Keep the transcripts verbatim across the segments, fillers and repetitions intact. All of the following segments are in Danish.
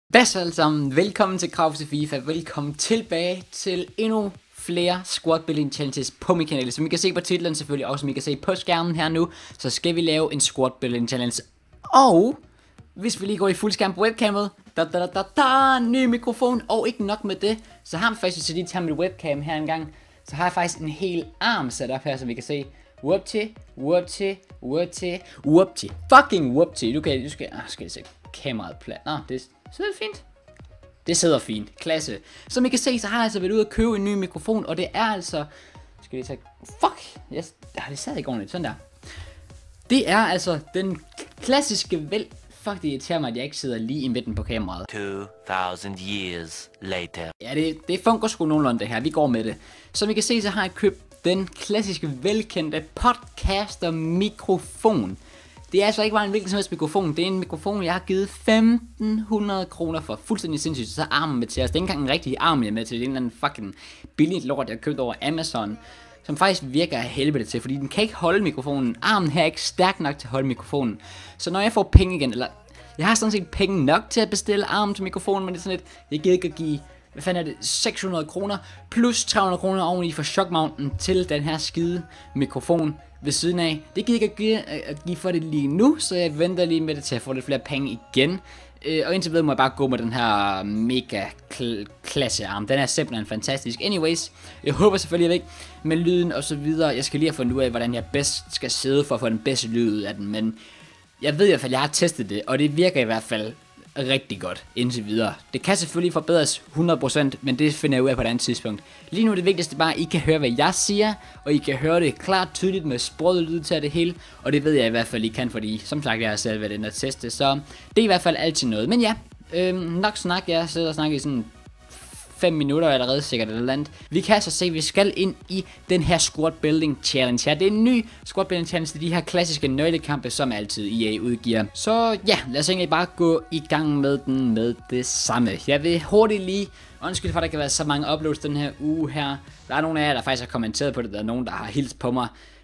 Hvad så alle sammen? Velkommen til Krav til FIFA. Velkommen tilbage til endnu flere squad building challenges på min kanal. Som I kan se på titlen selvfølgelig, og som I kan se på skærmen her nu, så skal vi lave en squad building challenge. Og hvis vi lige går i fuld skærm på webcamet, da da da da da, ny mikrofon, og ikke nok med det, så har vi faktisk, så lige tager mit webcam her engang, så har jeg faktisk en hel arm sat op her, som vi kan se. Whoopty, whoopty, whoopty, whoopty, fucking whoopty. Du kan, du skal, ah, skal jeg se kameraet plat. Nå, det sidder fint. Det sidder fint. Klasse. Som I kan se, så har jeg altså været ude at købe en ny mikrofon, og det er altså, skal vi tage, fuck, yes. Ah, det sad ikke ordentligt, sådan der. Det er altså den klassiske vel, fuck, det irriterer mig, at jeg ikke sidder lige i midten på kameraet. two thousand years later. Ja, det, det fungerer sgu nogenlunde det her, vi går med det. Som I kan se, så har jeg købt den klassiske, velkendte podcaster mikrofon. Det er altså ikke bare en hvilken som helst mikrofon. Det er en mikrofon, jeg har givet femten hundrede kroner for. Fuldstændig sindssygt. Så er armen med til os. Det er ikke engang en rigtig arm, jeg er med til. Det er en eller anden fucking billigt lort, jeg har købt over Amazon. Som faktisk virker af helvede til. Fordi den kan ikke holde mikrofonen. Armen her er ikke stærk nok til at holde mikrofonen. Så når jeg får penge igen, eller jeg har sådan set penge nok til at bestille armen til mikrofonen. Men det er sådan lidt, jeg gider ikke at give, hvad fanden er det, seks hundrede kroner plus tre hundrede kroner oveni for shock mounten til den her skide mikrofon ved siden af. Det gider jeg ikke at, at give for det lige nu, så jeg venter lige med det til at få lidt flere penge igen. Øh, og indtil videre må jeg bare gå med den her mega kl klassearm. Den er simpelthen fantastisk. Anyways, jeg håber selvfølgelig, jeg ved ikke med lyden og så videre. Jeg skal lige have fundet ud af, hvordan jeg bedst skal sidde for at få den bedste lyd ud af den. Men jeg ved i hvert fald, jeg har testet det, og det virker i hvert fald rigtig godt indtil videre. Det kan selvfølgelig forbedres hundrede procent, men det finder jeg ud af på et andet tidspunkt. Lige nu er det vigtigste bare, at I kan høre, hvad jeg siger, og I kan høre det klart tydeligt med sprøde lyd til det hele, og det ved jeg i hvert fald, I kan, fordi som sagt, jeg har selv været inde og teste, så det er i hvert fald altid noget. Men ja, øhm, nok snak, jeg sidder og snakker i sådan fem minutter allerede sikkert eller andet. Vi kan altså se, at vi skal ind i den her squad building challenge her. Det er en ny squad building challenge til de her klassiske nøglekampe, som altid E A udgiver. Så ja, lad os egentlig bare gå i gang med den med det samme. Jeg vil hurtigt lige, undskyld for at der kan være så mange uploads den her uge her. Der er nogle af jer, der faktisk har kommenteret på det. Der er nogen, der har hilst på mig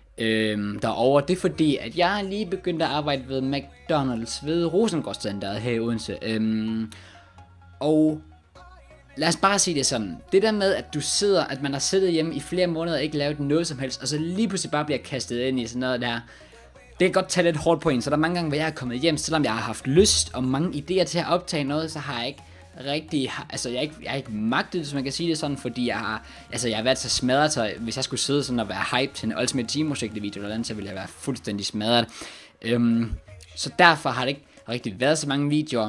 øhm, derovre. Det er fordi, at jeg lige begyndt at arbejde ved McDonald's ved Rosengårdscenteret her i Odense. Øhm, og lad os bare sige det sådan. Det der med, at du sidder, at man har siddet hjemme i flere måneder og ikke lavet noget som helst, og så lige pludselig bare bliver kastet ind i sådan noget der. Det kan godt tage lidt hårdt på en, så der er mange gange, hvor jeg er kommet hjem, selvom jeg har haft lyst og mange idéer til at optage noget, så har jeg ikke rigtig, altså jeg er ikke, jeg er ikke magtet, hvis man kan sige det sådan, fordi jeg har, altså jeg har været så smadret, så hvis jeg skulle sidde sådan og være hype til en Ultimate Team projekt video eller andet, så ville jeg være fuldstændig smadret. Øhm, så derfor har det ikke rigtig været så mange videoer.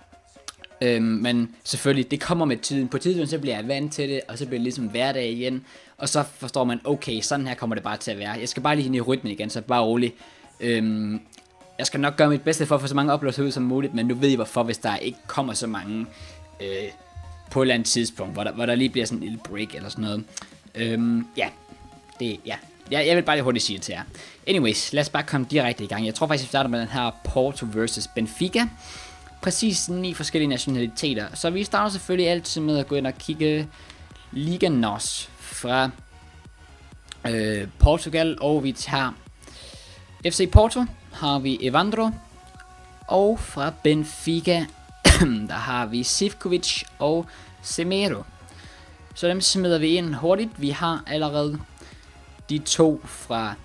Øhm, men selvfølgelig, det kommer med tiden. På tiden så bliver jeg vant til det, og så bliver det ligesom hverdag igen. Og så forstår man, okay, sådan her kommer det bare til at være. Jeg skal bare lige ind i rytmen igen, så bare rolig. Øhm, jeg skal nok gøre mit bedste for at få så mange uploads ud som muligt, men nu ved I hvorfor, hvis der ikke kommer så mange øh, på et eller andet tidspunkt, hvor der, hvor der lige bliver sådan en lille break eller sådan noget. Øhm, ja, det, ja. Jeg, jeg vil bare lige hurtigt sige det til jer. Anyways, lad os bare komme direkte i gang. Jeg tror faktisk, vi starter med den her Porto versus Benfica. Præcis ni forskellige nationaliteter. Så vi starter selvfølgelig altid med at gå ind og kigge Liga N O S fra øh, Portugal. Og vi tager F C Porto, har vi Evandro. Og fra Benfica, der har vi Sivkovic og Semedo. Så dem smider vi ind hurtigt. Vi har allerede de to fra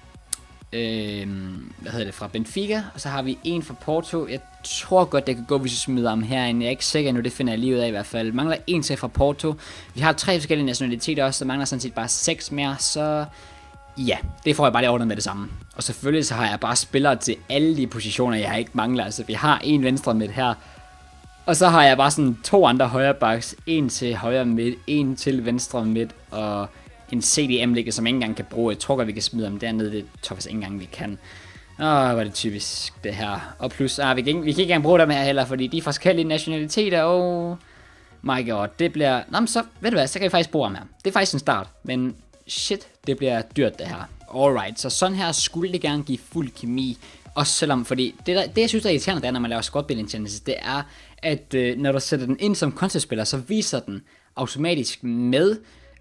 Øhm, hvad hedder det, fra Benfica, og så har vi en fra Porto. Jeg tror godt det kan gå, hvis vi smider ham herinde. Jeg er ikke sikker nu, det finder jeg lige ud af i hvert fald. Mangler en til fra Porto. Vi har tre forskellige nationaliteter også, så mangler sådan set bare seks mere. Så ja, det får jeg bare lige ordnet med det samme. Og selvfølgelig så har jeg bare spillere til alle de positioner, jeg ikke mangler. Altså vi har en venstre midt her, og så har jeg bare sådan to andre højre backs. En til højre midt, en til venstre midt, og en C D M-ligger, som ikke engang kan bruge. Jeg tror godt, vi kan smide dem dernede. Det tror jeg ikke engang, vi kan. Åh, hvor er det typisk, det her. Og plus, ah, vi, kan ikke, vi kan ikke engang bruge dem her heller, fordi de er forskellige nationaliteter. Oh my god, det bliver... Nå, men så, ved du hvad, så kan vi faktisk bruge dem her. Det er faktisk en start, men shit, det bliver dyrt, det her. Alright, så sådan her skulle det gerne give fuld kemi. Også selvom, fordi det, der, det jeg synes, der er irriterende, der, når man laver squad building challenges, det er, at øh, når du sætter den ind som content-spiller, så viser den automatisk med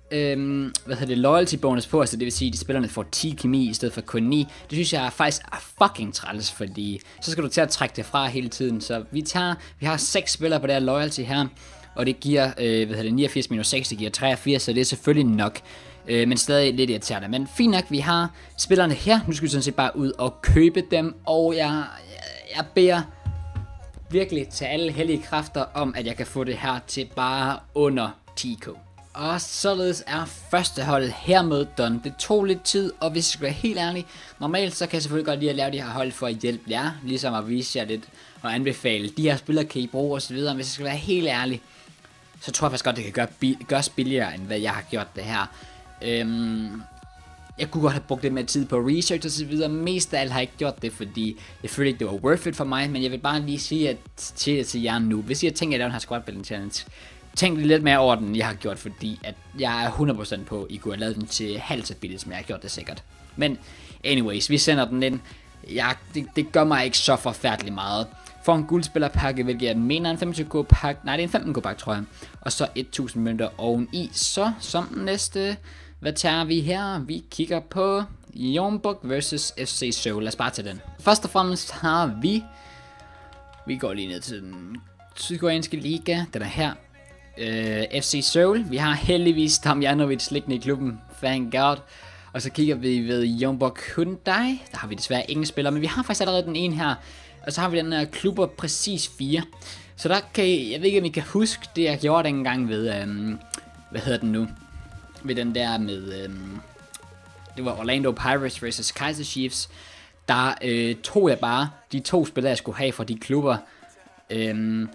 øhm, hvad hedder det, loyalty bonus på, altså det vil sige, at de spillerne får ti kemi i stedet for kun ni. Det synes jeg er faktisk er fucking træls, fordi så skal du til at trække det fra hele tiden. Så vi tager, vi har seks spillere på det her loyalty her, og det giver, øh, hvad hedder det, niogfirs minus seks, det giver treogfirs, så det er selvfølgelig nok. Øh, men stadig lidt irriterende. Men fint nok, vi har spillerne her. Nu skal vi sådan set bare ud og købe dem, og jeg, jeg, jeg beder virkelig til alle hellige kræfter om, at jeg kan få det her til bare under ti k. Og således er første hold hermed done. Det tog lidt tid, og hvis jeg skal være helt ærlig, normalt så kan jeg selvfølgelig godt lide at lave de her hold for at hjælpe jer, ligesom at vise jer lidt og anbefale, de her spillere kan I bruge osv. Hvis jeg skal være helt ærlig, så tror jeg faktisk godt, det kan gøre bi- gøres billigere, end hvad jeg har gjort det her. Øhm, jeg kunne godt have brugt lidt mere tid på research og så videre. Mest af alt har jeg ikke gjort det, fordi jeg følte ikke, det var worth it for mig. Men jeg vil bare lige sige at til, til jer nu, hvis I har tænkt, at lave den her squad building challenge, tænk lidt mere over den, jeg har gjort, fordi at jeg er hundrede procent på, at I kunne have lavet den til halvt så billigt, som jeg har gjort det sikkert. Men anyways, vi sender den ind. Jeg, det, det gør mig ikke så forfærdeligt meget. For en guldspillerpakke, hvilket jeg mener en femogtyve k pakke, nej det er en femten k pakke tror jeg, og så tusind mønter oveni. Så som næste, hvad tager vi her? Vi kigger på Jeonbuk versus F C Seoul. Lad os bare tage den. Først og fremmest har vi, vi går lige ned til den sydkoreanske liga, den er her. Uh, F C Seoul, vi har heldigvis Damjanovic liggende i klubben, thank god. Og så kigger vi ved Jeonbuk Hyundai, der har vi desværre ingen spillere, men vi har faktisk allerede den ene her. Og så har vi den her klubber præcis fire. Så der kan I, jeg ved ikke om I kan huske det jeg gjorde dengang ved, øhm, hvad hedder den nu? Ved den der med, øhm, det var Orlando Pirates versus Kaiser Chiefs. Der øh, tog jeg bare de to spillere jeg skulle have fra de klubber. Øhm,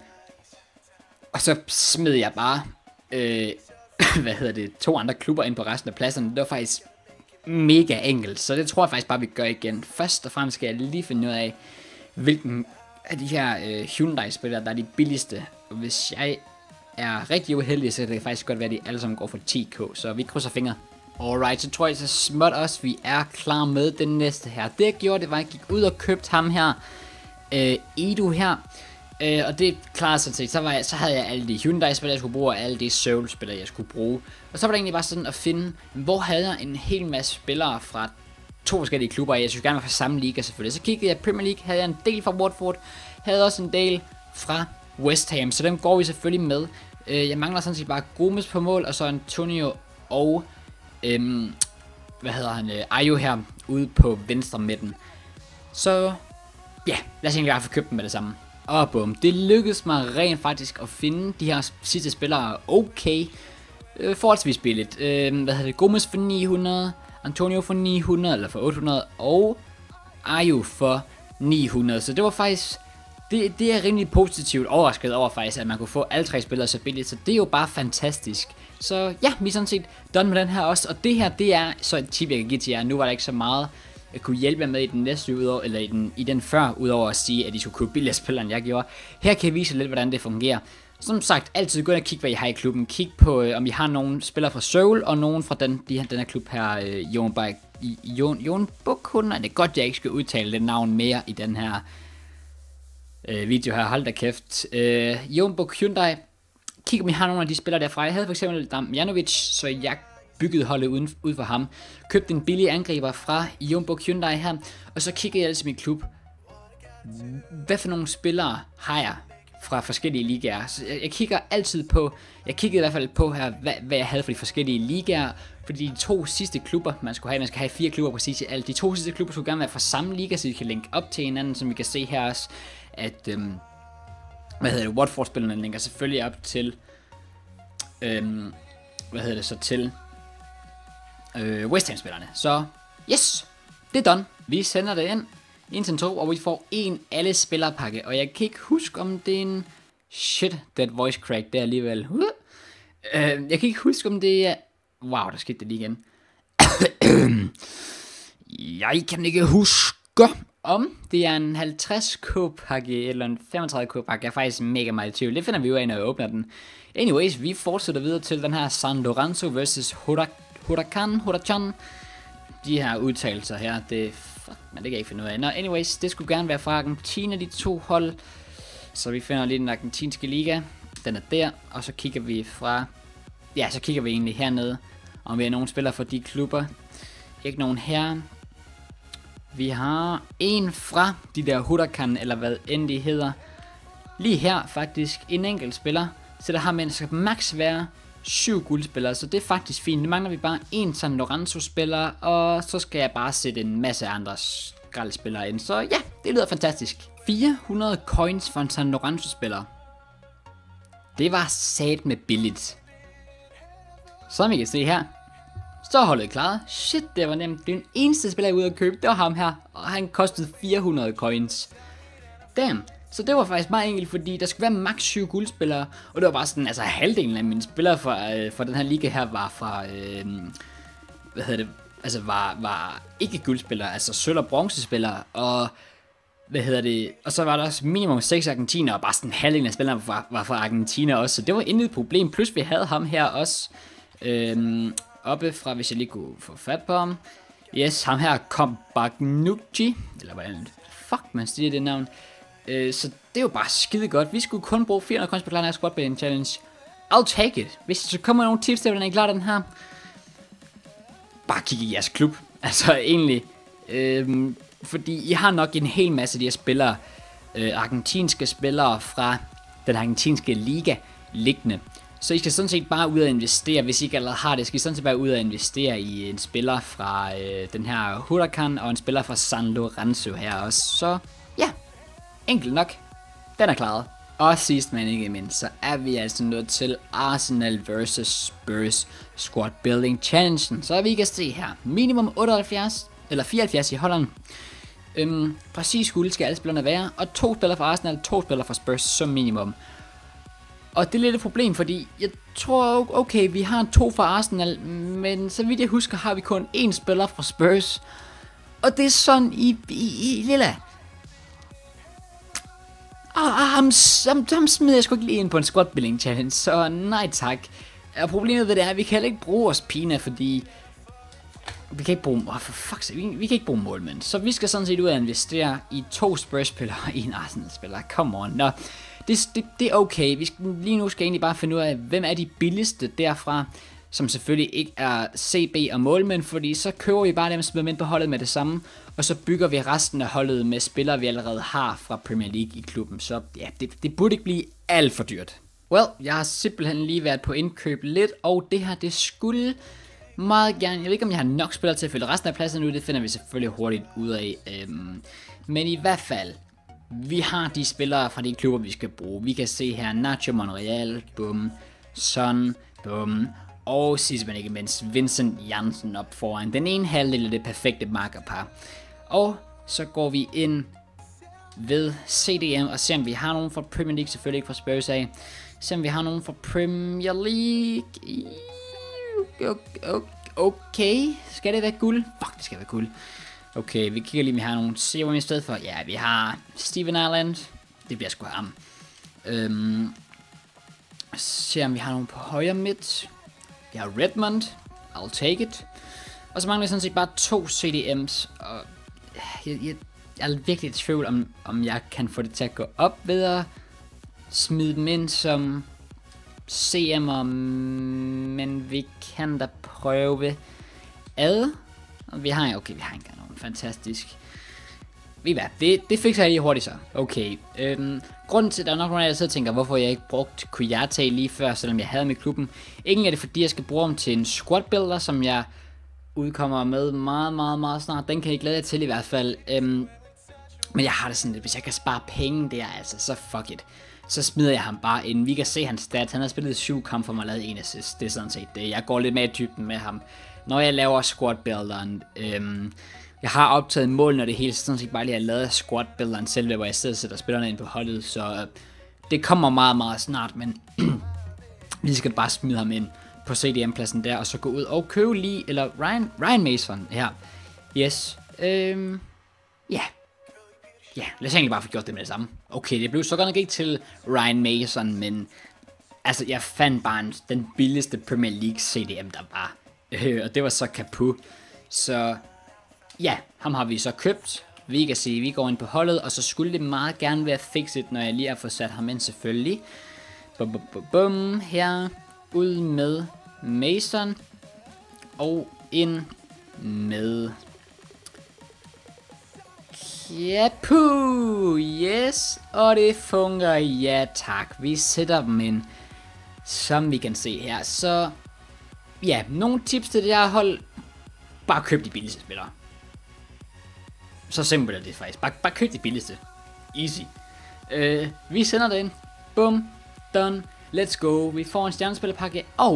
og så smed jeg bare, øh, hvad hedder det, to andre klubber ind på resten af pladserne. Det var faktisk mega enkelt, så det tror jeg faktisk bare vi gør igen. Først og fremmest skal jeg lige finde ud af, hvilken af de her øh, Hyundai-spillere, der er de billigste. Og hvis jeg er rigtig uheldig, så kan det faktisk godt være, at de alle sammen går for ti k. Så vi krydser fingre. Alright, så tror jeg så småt også, vi er klar med den næste her. Det jeg gjorde, det var, at jeg gik ud og købte ham her. Øh, Edu her. Øh, og det klarede sådan set. Så, var jeg, så havde jeg alle de Hyundai-spillere, jeg skulle bruge, og alle de Seoul-spillere, jeg skulle bruge. Og så var det egentlig bare sådan at finde, hvor havde jeg en hel masse spillere fra to forskellige klubber, jeg synes gerne var fra samme liga selvfølgelig. Så kiggede jeg Premier League, havde jeg en del fra Watford, havde også en del fra West Ham, så dem går vi selvfølgelig med. Øh, jeg mangler sådan set bare Gomes på mål, og så Antonio og, øhm, hvad hedder han, øh, Ayo her, ude på venstre midten. Så, ja, lad os egentlig bare få købt dem med det samme. Og bum, det lykkedes mig rent faktisk at finde de her sidste spillere okay, øh, forholdsvis billigt. Øh, hvad hedder det, Gomes for ni hundrede, Antonio for ni hundrede, eller for otte hundrede, og Ayu for ni hundrede. Så det var faktisk, det, det er rimelig positivt overrasket over faktisk, at man kunne få alle tre spillere så billigt. Så det er jo bare fantastisk. Så ja, vi er sådan set done med den her også. Og det her, det er så et tip, jeg kan give til jer. Nu var der ikke så meget, jeg kunne hjælpe jer med i den næste udover, eller i den, i den før, udover at sige, at I skulle købe billigere spillere, end jeg gjorde. Her kan jeg vise lidt, hvordan det fungerer. Som sagt, altid gå ind og kigge, hvad I har i klubben. Kig på, øh, om I har nogle spillere fra Seoul, og nogen fra den, de, den her klub her, øh, Jeonbuk, Jeonbuk Hyundai. Det er godt, jeg ikke skal udtale det navn mere i den her øh, video her. Hold da kæft. Øh, Jeonbuk Hyundai. Kig, om I har nogle af de spillere derfra. Jeg havde for eksempel Damjanovic, så jeg byggede holdet uden, ud for ham. Købte en billig angriber fra Jeonbuk Hyundai her, og så kiggede jeg altså min klub. Hvad for nogle spillere har jeg fra forskellige ligaer? Så jeg, jeg kigger altid på, jeg kiggede i hvert fald på her, hvad, hvad jeg havde for de forskellige ligaer, fordi de to sidste klubber, man skulle have, man skal have fire klubber præcis i alt, de to sidste klubber skulle gerne være fra samme liga, så de kan linke op til hinanden, som vi kan se her også, at, øhm, hvad hedder det, Watford-spillerne linker selvfølgelig op til, øhm, hvad hedder det så, til øh, West Ham-spillerne. Så, yes, det er done. Vi sender det ind. en til to, og vi får en alle spillerpakke, og jeg kan ikke huske om det er en shit, that voice crack der alligevel. Uh. Uh, jeg kan ikke huske om det er, wow, der skete det lige igen. Jeg kan ikke huske om det er en halvtreds k pakke eller en femogtredive k pakke. Jeg er faktisk mega meget i tvivl. Det finder vi jo af, når jeg åbner den. Anyways, vi fortsætter videre til den her San Lorenzo versus Huracan, Huracan. De her udtalelser her, det fuck, men det kan jeg ikke finde ud af. Nå, anyways, det skulle gerne være fra Argentina, de to hold. Så vi finder lige den argentinske liga. Den er der, og så kigger vi fra, ja, så kigger vi egentlig hernede. Om vi har nogen spillere fra de klubber. Ikke nogen her. Vi har en fra de der Huracan, eller hvad end de hedder. Lige her faktisk en enkelt spiller. Så der har man skal max være syv guldspillere, så det er faktisk fint. Nu mangler vi bare en San Lorenzo spiller, og så skal jeg bare sætte en masse andre skraldspillere ind. Så ja, det lyder fantastisk. fire hundrede coins for en San Lorenzo spiller. Det var sat med billigt. Som I kan se her, så er holdet klaret. Shit, det var nemt. Den eneste spiller jeg er ude at købe, det var ham her, og han kostede fire hundrede coins. Damn. Så det var faktisk meget enkelt, fordi der skulle være maks syv guldspillere, og det var bare sådan, altså halvdelen af mine spillere fra, øh, fra den her liga her var fra, øh, hvad hedder det, altså var, var ikke guldspillere, altså sølv- og bronzespillere, og hvad hedder det, og så var der også minimum seks argentiner, og bare sådan halvdelen af spillerne var, var fra Argentina også, så det var intet problem, plus vi havde ham her også, øh, oppe fra, hvis jeg lige kunne få fat på ham, yes, ham her kom Bagnucci, eller hvordan, fuck man siger det navn. Uh, så det er jo bare skide godt. Vi skulle kun bruge fire hundrede coins på klare squad building challenge. I'll take it. Hvis der kommer nogle tips til, hvordan I klarer den her, bare kig i jeres klub. Altså egentlig. Uh, fordi I har nok en hel masse af de her spillere, uh, argentinske spillere fra den argentinske liga liggende. Så I skal sådan set bare ud og investere, hvis I ikke allerede har det, skal I sådan set bare ud og investere i en spiller fra uh, den her Huracan, og en spiller fra San Lorenzo her også. Så ja. Enkelt nok. Den er klaret. Og sidst men ikke mindst, så er vi altså nået til Arsenal versus Spurs Squad Building Challenge. Så vi kan se her. Minimum otteoghalvfjerds, eller fireoghalvfjerds i Holland. Øhm, præcis guld skal alle spillerne være. Og to spillere fra Arsenal, to spillere fra Spurs som minimum. Og det er lidt et problem, fordi jeg tror, okay, vi har to fra Arsenal, men så vidt jeg husker, har vi kun én spiller fra Spurs. Og det er sådan i, i, i lilla. Ah, ham, ham, ham smider jeg sgu ikke lige ind på en squad building challenge, så nej tak. Og problemet ved det er, at vi kan heller ikke bruge vores Pina, fordi vi kan ikke bruge, oh, for fuck's sake, vi, vi kan ikke bruge målmænd. Så vi skal sådan set ud og investere i to Spurs-spillere og en Arsenal-spiller. Come on, nå. Det, det, det er okay. Vi skal, lige nu skal jeg egentlig bare finde ud af, hvem er de billigste derfra, som selvfølgelig ikke er C B og målmænd, fordi så køber vi bare dem og smider dem ind på holdet med det samme, og så bygger vi resten af holdet med spillere, vi allerede har fra Premier League i klubben. Så ja, det, det burde ikke blive alt for dyrt. Well, jeg har simpelthen lige været på indkøb lidt, og det her, det skulle meget gerne, jeg ved ikke om jeg har nok spillere til at fylde resten af pladsen nu, det finder vi selvfølgelig hurtigt ud af. Øhm, men i hvert fald, vi har de spillere fra de klubber, vi skal bruge. Vi kan se her, Nacho Monreal, bum, Son, bum, og sidst men ikke mindst, Vincent Janssen op foran. Den ene halvdel af det perfekte markerpar. Og så går vi ind ved C D M og ser om vi har nogen fra Premier League, selvfølgelig ikke fra Spurs af. Se om vi har nogen fra Premier League. Okay, skal det være guld? Fuck, det skal være guld. Okay, vi kigger lige, om vi har nogen. Se, hvor vi i stedet for. Ja, vi har Steven Ireland. Det bliver sgu ham. Øhm, se, om vi har nogen på højre midt. Vi har Redmond. I'll take it. Og så mangler vi sådan set bare to C D M's. Og jeg, jeg, jeg er virkelig i tvivl, om, om jeg kan få det til at gå op ved at smide dem ind som C M'er. Men vi kan da prøve ad. Vi har, okay, vi har en kanon. Fantastisk. Ved hvad, det, det fikser jeg lige hurtigt så. Okay, øhm, grunden til, at der er nok nogen af jer, der sidder og tænker, hvorfor jeg ikke brugt Kouyaté lige før, selvom jeg havde med klubben. Egentlig er det, fordi jeg skal bruge dem til en squad builder, som jeg udkommer med meget, meget, meget snart. Den kan I glæde jer til i hvert fald. Øhm, men jeg har det sådan lidt, hvis jeg kan spare penge der, altså, så fuck it. Så smider jeg ham bare ind. Vi kan se hans stats. Han har spillet syv kampe for mig og lavet en assist. Det er sådan set det. Jeg går lidt mere i dybden med ham, når jeg laver squad builderen. Øhm, jeg har optaget mål, når det hele sådan set bare lige har lavet squad builderen selv, hvor jeg sidder og sætter spillerne ind på holdet. Så øh, det kommer meget, meget snart, men vi skal bare smide ham ind på C D M-pladsen der, og så gå ud og købe lige, eller Ryan, Ryan Mason her. Yes. Øhm, ja. Yeah. Ja, yeah, lad os egentlig bare få gjort det med det samme. Okay, det blev så godt nok ikke til Ryan Mason, men altså, jeg fandt bare en, den billigste Premier League C D M, der var. Øh, og det var så Capu. Så ja, ham har vi så købt. Vi kan se, vi går ind på holdet, og så skulle det meget gerne være fixet, når jeg lige har fået sat ham ind selvfølgelig. Bum, bum, bum, bum. Her, ud med Mason. Og ind med Kapu. Yes, og det fungerer. Ja tak. Vi sætter dem ind, som vi kan se her. Så ja, nogle tips til det her hold. Bare køb de billigste spillere. Så simpelt er det faktisk. Bare, bare køb de billigste. Easy. Uh, vi sender det ind. Bum. Done. Let's go. Vi får en stjernespillerpakke. Og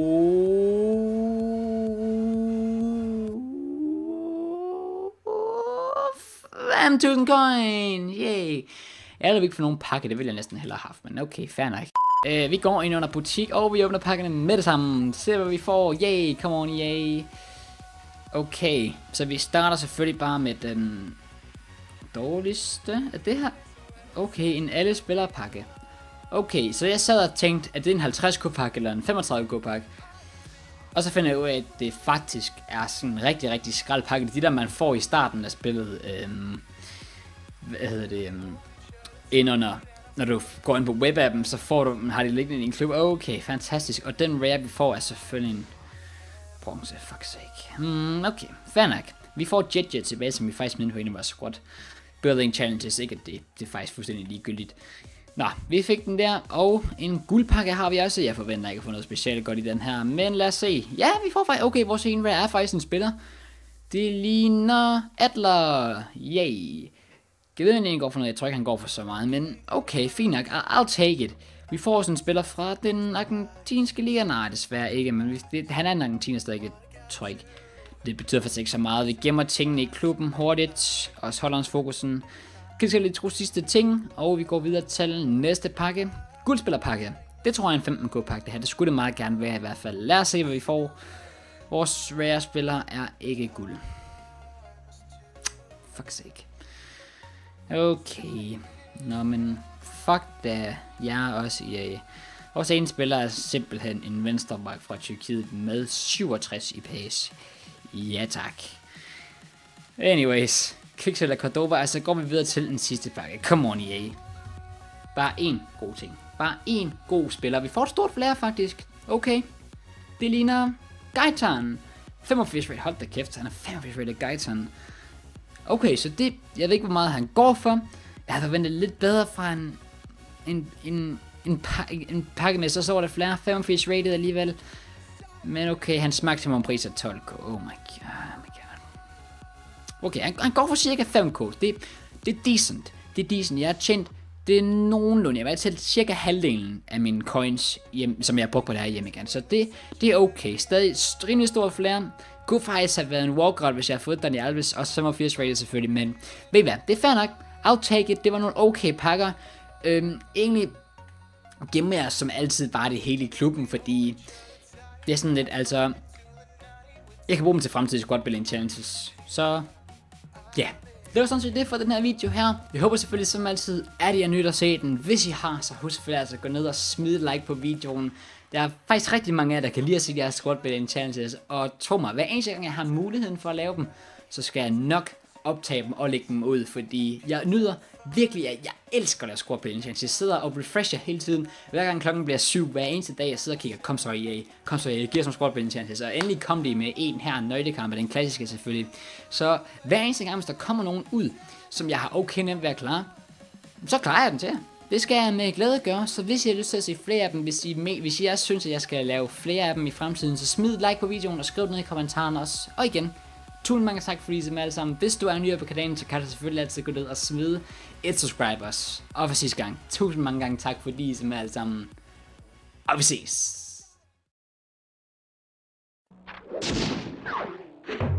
fem tusind coin. Yay. Jeg vil ikke få nogen pakke. Det ville jeg næsten hellere have haft. Men okay, fair nok. Uh, vi går ind under butik. Og vi åbner pakkerne med det samme. Se hvad vi får. Yay. Come on. Yay. Okay. Så vi starter selvfølgelig bare med den dårligste af det her. Okay, en alle spillere pakke. Okay, så jeg sad og tænkte, at det er en halvtreds K pakke eller en femogtredive K pakke. Og så finder jeg ud af, at det faktisk er sådan en rigtig, rigtig skrald pakke. De der, man får i starten af spillet. Øhm, hvad hedder det? Øhm, ind under, når du går ind på webappen, så får du, har de liggende i en klub. Okay, fantastisk. Og den rare, vi får, er selvfølgelig en bronze, fuck sake. Hmm, okay, fair nok. Vi får Jet Jet tilbage, som vi faktisk mindre på en af vores squad building challenges. Ikke at det, det er faktisk fuldstændig ligegyldigt. Nå, vi fik den der, og en guldpakke har vi også. Jeg forventer ikke at få noget specielt godt i den her, men lad os se. Ja, vi får faktisk, okay, vores ene rare er faktisk en spiller. Det ligner Adler. Yay. Jeg ved ikke, han går for noget, jeg tror ikke, han går for så meget, men okay, fint nok, I'll take it. Vi får sådan en spiller fra den argentinske liga. Nej, desværre ikke, men vi, det, han er en argentiner stadig, jeg tror ikke. Det betyder faktisk ikke så meget. Vi gemmer tingene i klubben hurtigt, og så holder os fokusen. Kan vi lige tro sidste ting, og vi går videre til næste pakke. Guldspillerpakke. Det tror jeg er en femten K pakke det her. Det skulle det meget gerne være i hvert fald. Lad os se hvad vi får. Vores rare spiller er ikke guld. Fuck sake. Okay. Nå men fuck da. Jeg er også i A. Vores ene spiller er simpelthen en venstreback fra Tyrkiet med syvogtres i pace. Ja tak. Anyways. Kviksel af Cordoba, altså går vi videre til den sidste pakke. Come on, E A. Bare én god ting. Bare én god spiller. Vi får et stort flere faktisk. Okay. Det ligner Gaetan. femogfirs rate. Hold da kæft, han er femogfirs rate Gaetan. Okay, så det, jeg ved ikke hvor meget han går for. Jeg havde forventet lidt bedre fra en, en, en, en, pakke, en pakke med, så så var det flere femogfirs rated alligevel. Men okay, hans maksimum pris er tolv K. Oh my god. Okay, han, han går for cirka fem K. Det, det er decent. Det er decent. Jeg har tjent det er nogenlunde. Jeg har talt cirka halvdelen af mine coins, hjem, som jeg har brugt på det her hjem igen. Så det, det er okay. Stadig rimelig stor flere. Kunne faktisk have været en walkout, hvis jeg havde fået den i Alves. Også femogfirs rated selvfølgelig. Men ved I hvad? Det er fair nok. I'll take it. Det var nogle okay pakker. Øhm, egentlig gemmer jeg som altid bare det hele i klubben. Fordi det er sådan lidt, altså jeg kan bruge dem til fremtidige squad building challenges. Så ja, yeah. Det var sådan set det for den her video her. Jeg håber selvfølgelig som altid, at I er nyt at se den. Hvis I har, så husk selvfølgelig altså at gå ned og smide like på videoen. Der er faktisk rigtig mange af jer, der kan lide at se de her squad building challenges. Og tro mig, hver eneste gang jeg har muligheden for at lave dem, så skal jeg nok optage dem og lægge dem ud. Fordi jeg nyder virkelig, at jeg elsker at lave squad building challenges. Jeg sidder og refresher hele tiden. Hver gang klokken bliver syv, hver eneste dag, jeg sidder og kigger, kom så E A, kom så E A, giver som squad building challenges. Og endelig kom de med en her nøglekamp, den klassiske selvfølgelig. Så hver eneste gang, hvis der kommer nogen ud, som jeg har okay nemt ved at klare, så klarer jeg den til. Det skal jeg med glæde gøre, så hvis I har lyst til at se flere af dem, hvis I, med, hvis I også synes, at jeg skal lave flere af dem i fremtiden, så smid et like på videoen og skriv det ned i kommentarerne også. Og igen, tusind mange tak for I alle sammen. Hvis du er ny på kanalen, så kan du selvfølgelig altid gå ned og smide et subscribe også. Og for sidste gang, tusind mange gange tak for I alle sammen. Og vi ses.